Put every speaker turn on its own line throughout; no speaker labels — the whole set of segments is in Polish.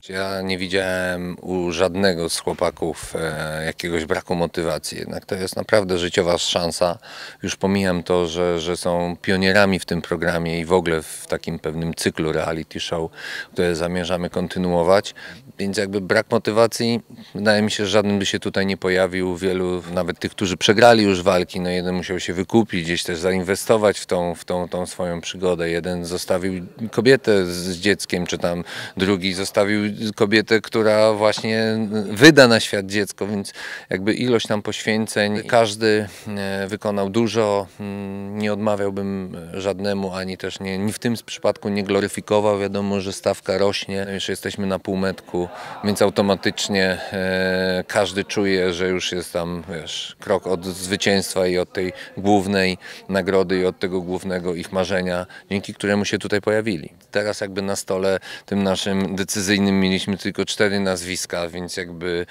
Ja nie widziałem u żadnego z chłopaków jakiegoś braku motywacji. Jednak to jest naprawdę życiowa szansa. Już pomijam to, że są pionierami w tym programie i w ogóle w takim pewnym cyklu reality show, które zamierzamy kontynuować. Więc jakby brak motywacji, wydaje mi się, że żaden by się tutaj nie pojawił. Wielu, nawet tych, którzy przegrali już walki, no jeden musiał się wykupić, gdzieś też zainwestować w tą swoją przygodę. Jeden zostawił kobietę z dzieckiem, czy tam drugi zostawił kobietę, która właśnie wyda na świat dziecko, więc jakby ilość tam poświęceń, każdy wykonał dużo, nie odmawiałbym żadnemu, ani też nie w tym przypadku nie gloryfikował. Wiadomo, że stawka rośnie, już jesteśmy na półmetku, więc automatycznie każdy czuje, że już jest tam, wiesz, krok od zwycięstwa i od tej głównej nagrody i od tego głównego ich marzenia, dzięki któremu się tutaj pojawili. Teraz jakby na stole tym naszym decyzyjnym mieliśmy tylko 4 nazwiska, więc jakby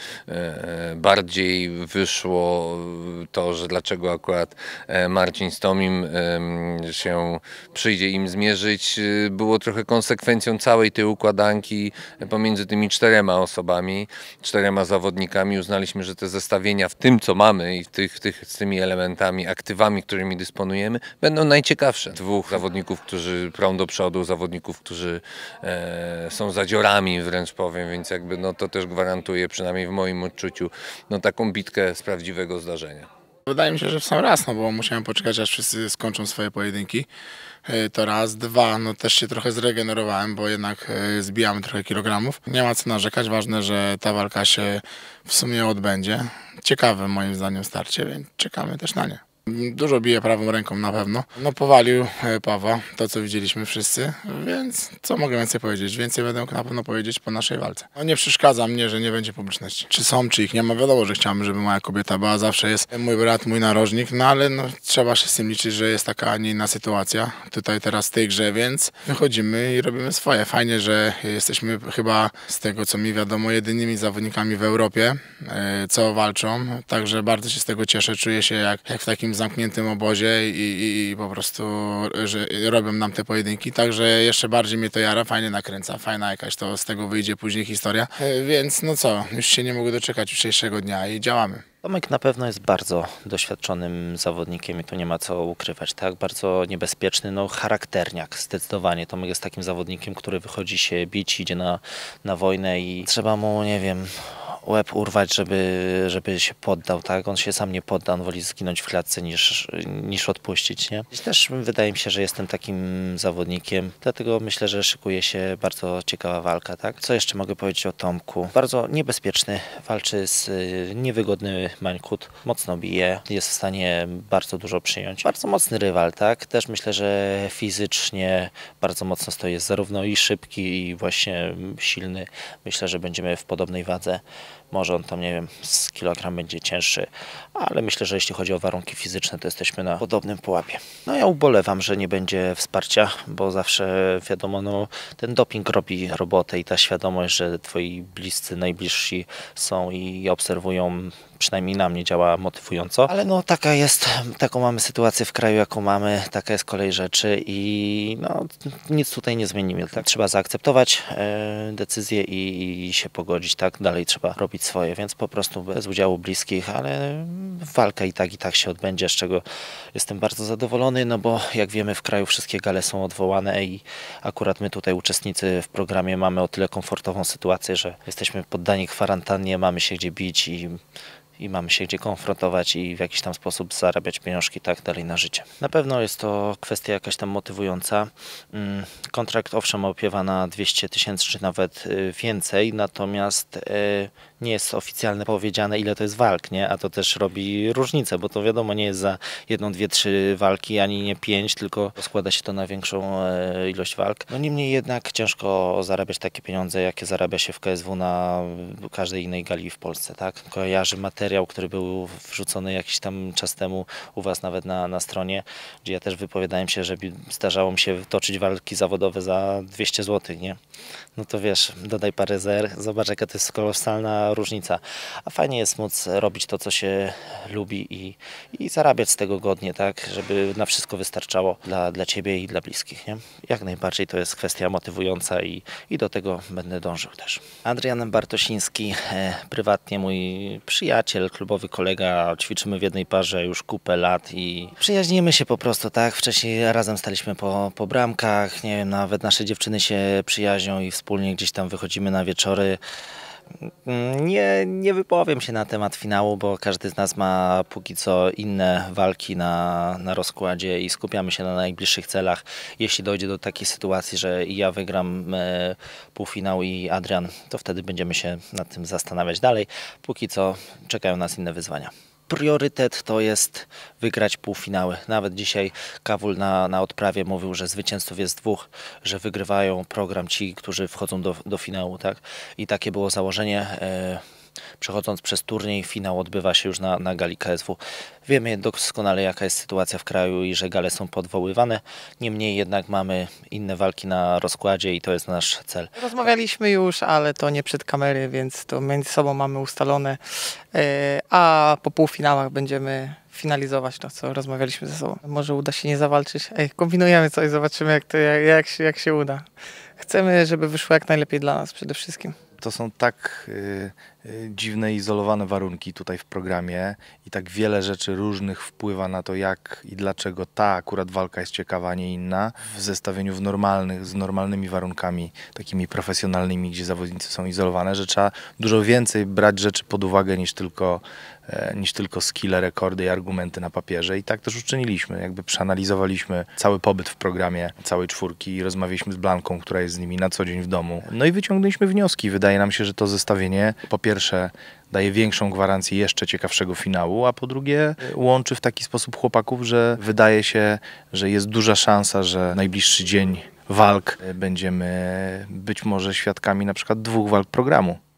bardziej wyszło to, że dlaczego akurat Marcin z Tomim się przyjdzie im zmierzyć, było trochę konsekwencją całej tej układanki pomiędzy tymi 4 osobami, 4 zawodnikami. Uznaliśmy, że te zestawienia w tym, co mamy i z tymi elementami, aktywami, którymi dysponujemy, będą najciekawsze. 2 zawodników, którzy prą do przodu, zawodników, którzy są zadziorami, wręcz powiem, więc jakby no to też gwarantuje, przynajmniej w moim odczuciu, no taką bitkę z prawdziwego zdarzenia.
Wydaje mi się, że w sam raz, no bo musiałem poczekać, aż wszyscy skończą swoje pojedynki. To raz. 2, no też się trochę zregenerowałem, bo jednak zbijamy trochę kilogramów. Nie ma co narzekać, ważne, że ta walka się w sumie odbędzie. Ciekawe moim zdaniem starcie, więc czekamy też na nie. Dużo bije prawą ręką na pewno. No powalił Pawła, to co widzieliśmy wszyscy, więc co mogę więcej powiedzieć? Więcej będę mógł na pewno powiedzieć po naszej walce. No nie przeszkadza mnie, że nie będzie publiczności. Czy są, czy ich nie ma, wiadomo, że chciałbym, żeby moja kobieta była, zawsze jest mój brat, mój narożnik, no ale no, trzeba się z tym liczyć, że jest taka, a nie inna sytuacja tutaj teraz w tej grze, więc wychodzimy i robimy swoje. Fajnie, że jesteśmy chyba z tego, co mi wiadomo, jedynymi zawodnikami w Europie, co walczą, także bardzo się z tego cieszę, czuję się jak w takim zamkniętym obozie i po prostu, że robią nam te pojedynki, także jeszcze bardziej mnie to jara, fajnie nakręca, fajna jakaś to z tego wyjdzie później historia, więc no co, już się nie mogę doczekać jutrzejszego dnia i działamy.
Tomek na pewno jest bardzo doświadczonym zawodnikiem i tu nie ma co ukrywać, tak? Bardzo niebezpieczny, no charakterniak zdecydowanie. Tomek jest takim zawodnikiem, który wychodzi się bić, idzie na wojnę i trzeba mu, nie wiem, łeb urwać, żeby się poddał, tak? On się sam nie podda, on woli zginąć w klatce niż odpuścić, nie? I też wydaje mi się, że jestem takim zawodnikiem, dlatego myślę, że szykuje się bardzo ciekawa walka, tak? Co jeszcze mogę powiedzieć o Tomku? Bardzo niebezpieczny, walczy z niewygodny mańkut, mocno bije, jest w stanie bardzo dużo przyjąć. Bardzo mocny rywal, tak? Też myślę, że fizycznie bardzo mocno stoi, jest zarówno i szybki, i właśnie silny. Myślę, że będziemy w podobnej wadze. Może on tam, nie wiem, z kilogram będzie cięższy, ale myślę, że jeśli chodzi o warunki fizyczne, to jesteśmy na podobnym pułapie. No ja ubolewam, że nie będzie wsparcia, bo zawsze wiadomo, no ten doping robi robotę i ta świadomość, że twoi bliscy, najbliżsi są i obserwują, przynajmniej na mnie działa motywująco, ale no taka jest, taką mamy sytuację w kraju, jaką mamy, taka jest kolej rzeczy i no nic tutaj nie zmienimy. Tak? Trzeba zaakceptować decyzję i się pogodzić, tak? Dalej trzeba robić swoje, więc po prostu bez udziału bliskich, ale walka i tak się odbędzie, z czego jestem bardzo zadowolony, no bo jak wiemy w kraju wszystkie gale są odwołane i akurat my tutaj uczestnicy w programie mamy o tyle komfortową sytuację, że jesteśmy poddani kwarantannie, mamy się gdzie bić i mamy się gdzie konfrontować i w jakiś tam sposób zarabiać pieniążki tak dalej na życie. Na pewno jest to kwestia jakaś tam motywująca. Kontrakt owszem opiewa na 200 000 czy nawet więcej, natomiast nie jest oficjalnie powiedziane, ile to jest walk, nie? A to też robi różnicę, bo to wiadomo nie jest za 1, 2, 3 walki, ani nie 5, tylko składa się to na większą ilość walk. No niemniej jednak ciężko zarabiać takie pieniądze, jakie zarabia się w KSW na każdej innej gali w Polsce, tak? Kojarzy materiał, który był wrzucony jakiś tam czas temu u was nawet na stronie, gdzie ja też wypowiadałem się, że zdarzało mi się toczyć walki zawodowe za 200 zł, nie? No to wiesz, dodaj parę zer, zobacz jaka to jest kolosalna ogromna różnica. A fajnie jest móc robić to, co się lubi i zarabiać z tego godnie, tak, żeby na wszystko wystarczało dla Ciebie i dla bliskich, nie? Jak najbardziej to jest kwestia motywująca i do tego będę dążył też. Adrian Bartosiński, prywatnie mój przyjaciel, klubowy kolega, ćwiczymy w jednej parze już kupę lat i przyjaźnimy się po prostu, tak? Wcześniej razem staliśmy po bramkach, nie wiem, nawet nasze dziewczyny się przyjaźnią i wspólnie gdzieś tam wychodzimy na wieczory. Nie wypowiem się na temat finału, bo każdy z nas ma póki co inne walki na rozkładzie i skupiamy się na najbliższych celach. Jeśli dojdzie do takiej sytuacji, że ja wygram półfinał i Adrian, to wtedy będziemy się nad tym zastanawiać dalej. Póki co czekają nas inne wyzwania. Priorytet to jest wygrać półfinały. Nawet dzisiaj Kawul na odprawie mówił, że zwycięzców jest 2, że wygrywają program ci, którzy wchodzą do finału. Tak? I takie było założenie. Przechodząc przez turniej, finał odbywa się już na gali KSW. Wiemy doskonale, jaka jest sytuacja w kraju i że gale są podwoływane. Niemniej jednak mamy inne walki na rozkładzie i to jest nasz cel.
Rozmawialiśmy już, ale to nie przed kamery, więc to między sobą mamy ustalone, a po półfinałach będziemy finalizować to, co rozmawialiśmy ze sobą. Może uda się nie zawalczyć. Kombinujemy coś, zobaczymy jak się uda. Chcemy, żeby wyszło jak najlepiej dla nas przede wszystkim.
To są tak dziwne, izolowane warunki tutaj w programie i tak wiele rzeczy różnych wpływa na to, jak i dlaczego ta akurat walka jest ciekawa, a nie inna. W zestawieniu z normalnymi warunkami, takimi profesjonalnymi, gdzie zawodnicy są izolowane, że trzeba dużo więcej brać rzeczy pod uwagę niż tylko skille, rekordy i argumenty na papierze. I tak też uczyniliśmy. Jakby przeanalizowaliśmy cały pobyt w programie całej czwórki i rozmawialiśmy z Blanką, która jest z nimi na co dzień w domu. No i wyciągnęliśmy wnioski. Wydaje nam się, że to zestawienie po pierwsze daje większą gwarancję jeszcze ciekawszego finału, a po drugie łączy w taki sposób chłopaków, że wydaje się, że jest duża szansa, że najbliższy dzień walk będziemy być może świadkami na przykład 2 walk programu.